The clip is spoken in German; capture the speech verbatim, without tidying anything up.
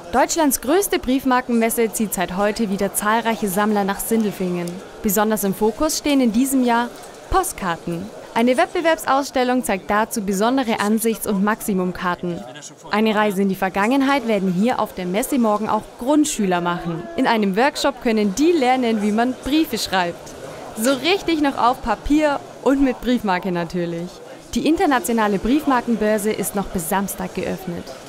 Deutschlands größte Briefmarkenmesse zieht seit heute wieder zahlreiche Sammler nach Sindelfingen. Besonders im Fokus stehen in diesem Jahr Postkarten. Eine Wettbewerbsausstellung zeigt dazu besondere Ansichts- und Maximumkarten. Eine Reise in die Vergangenheit werden hier auf der Messe morgen auch Grundschüler machen. In einem Workshop können die lernen, wie man Briefe schreibt. So richtig noch auf Papier und mit Briefmarke natürlich. Die internationale Briefmarkenbörse ist noch bis Samstag geöffnet.